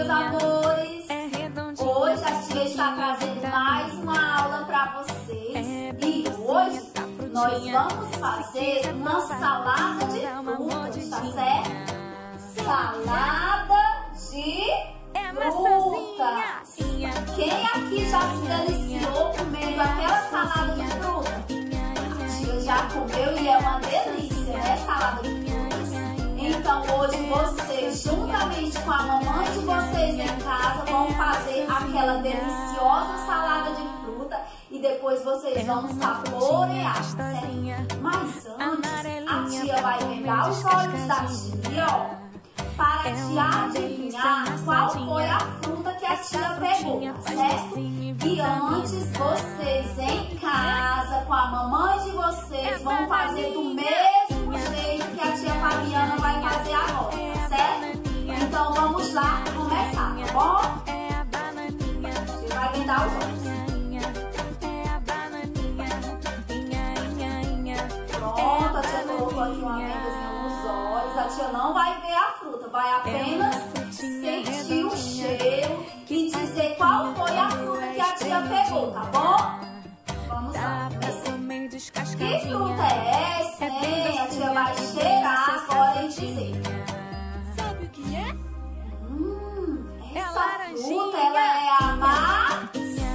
meus amores! Hoje a tia está trazendo mais uma aula para vocês e hoje nós vamos fazer uma salada de frutas, tá certo? Salada de frutas! Quem aqui já se deliciou comendo aquela salada de fruta? A tia já comeu e é uma delícia, né? Salada de frutas. Então hoje vocês, juntamente com a mamãe de vocês em casa, vão fazer aquela deliciosa salada de fruta e depois vocês vão saborear, certo? Mas antes, a tia vai vendar os olhos da tia, ó, para a tia adivinhar qual foi a fruta que a tia pegou, certo? E antes, vocês em casa, com a mamãe de vocês, vão fazer do mesmo jeito que a tia Fabiana vai fazer agora, certo? Então vamos lá começar, tá bom? A tia vai vendar os olhos. Pronto, a tia colocou aqui uma vendazinha nos olhos. A tia não vai ver a fruta, vai apenas sentir o cheiro e dizer qual foi a fruta que a tia pegou, tá bom? Vamos lá. Que fruta é essa, hein? A tia vai cheirar agora e dizer. Sabe o que é? Essa fruta, ela é a maçã.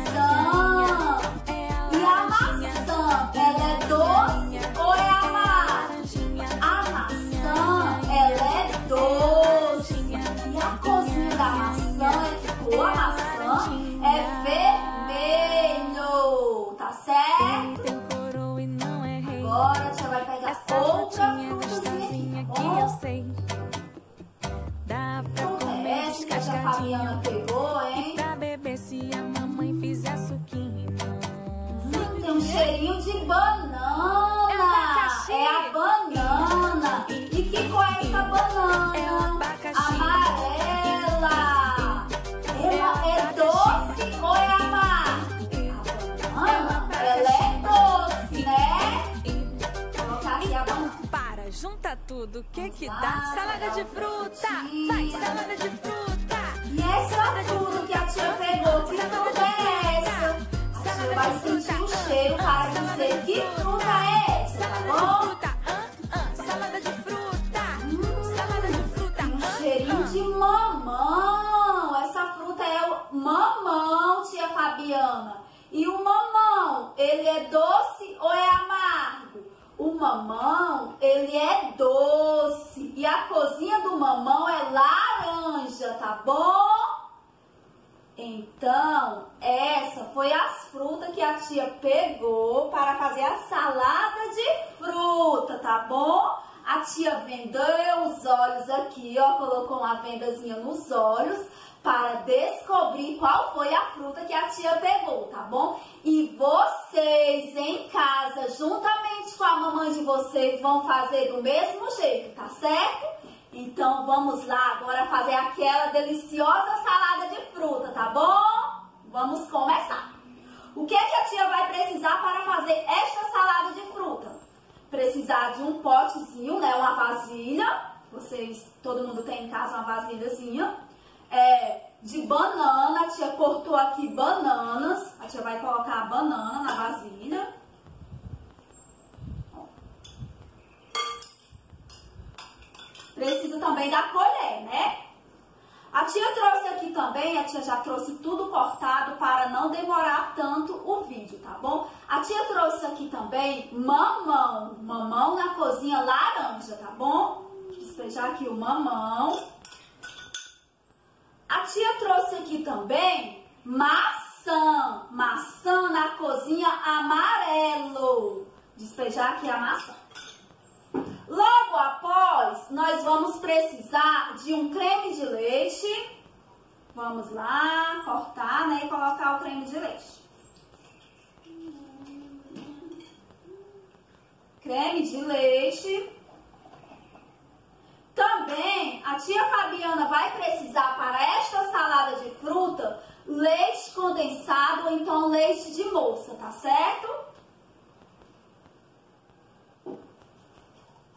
E a maçã, ela é doce ou é amarga? A maçã, ela é doce. E a cozinha da maçã, que cor a maçã é vermelho, tá certo? Agora a tia vai pegar outra frutazinha aqui, tá bom? Fruta é essa que a tia Fabiana pegou, hein? Tem um cheirinho de banana. É a banana. E que cor é essa banana? Amarela. Ela é doce ou é amarga? A banana, ela é doce, né? Vou colocar aqui a banana. Para, junta tudo, o que dá? Salada de fruta! Vai, salada de fruta! E essa fruta que a tia pegou, que fruta é essa? A tia vai sentir o cheiro para dizer que fruta é essa, tá bom? Salada de fruta! Salada de fruta! Um cheirinho de mamão. Essa fruta é o mamão, tia Fabiana. E o mamão, ele é doce ou é amargo? O mamão, ele é doce. E a cozinha do mamão é laranja, tá bom? Então, essa foi as frutas que a tia pegou para fazer a salada de fruta, tá bom? A tia vendeu os olhos aqui, ó, colocou uma vendazinha nos olhos para descobrir qual foi a fruta que a tia pegou, tá bom? E vocês em casa, juntamente com a mamãe de vocês, vão fazer do mesmo jeito, tá certo? Então vamos lá agora fazer aquela deliciosa salada de fruta, tá bom? Vamos começar. O que é que a tia vai precisar para fazer esta salada de fruta? Precisar de um potezinho, né? Uma vasilha. Vocês, todo mundo tem em casa uma vasilhazinha. De banana, a tia cortou aqui bananas. A tia vai colocar a banana na vasilha. Precisa também da colher, né? A tia trouxe aqui também, a tia já trouxe tudo cortado para não demorar tanto o vídeo, tá bom? A tia trouxe aqui também mamão, mamão na cozinha laranja, tá bom? Vou despejar aqui o mamão. A tia trouxe aqui também maçã, maçã na cozinha amarelo. Despejar aqui a maçã. Logo após, nós vamos precisar de um creme de leite. Vamos lá, cortar, né, e colocar o creme de leite. Creme de leite. Também, a tia Fabiana vai precisar para esta salada de fruta, leite condensado ou então leite de moça, tá certo?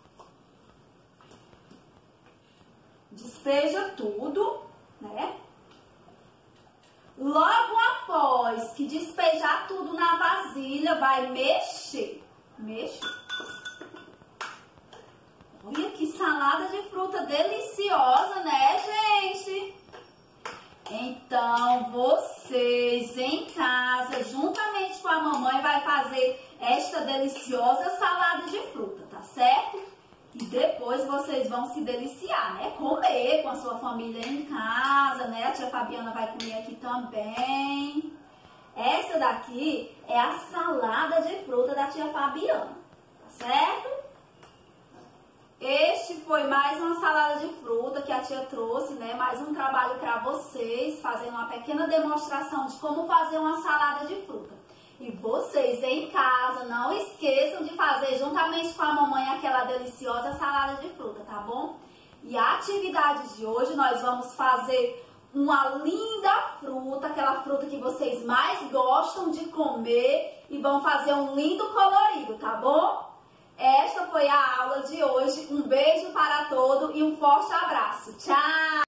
Despeja tudo, né? vasilha, vai mexer. Olha que salada de fruta deliciosa, né, gente? Então, vocês em casa, juntamente com a mamãe, vai fazer esta deliciosa salada de fruta, tá certo? E depois vocês vão se deliciar, né? Comer com a sua família em casa, né? A tia Fabiana vai comer aqui também. Essa daqui é a salada de fruta da tia Fabiana, tá certo? Este foi mais uma salada de fruta que a tia trouxe, né? Mais um trabalho para vocês, fazendo uma pequena demonstração de como fazer uma salada de fruta. E vocês em casa, não esqueçam de fazer juntamente com a mamãe aquela deliciosa salada de fruta, tá bom? E a atividade de hoje nós vamos fazer uma linda fruta, aquela fruta que vocês mais gostam de comer, e vão fazer um lindo colorido, tá bom? Esta foi a aula de hoje. Um beijo para todos e um forte abraço. Tchau!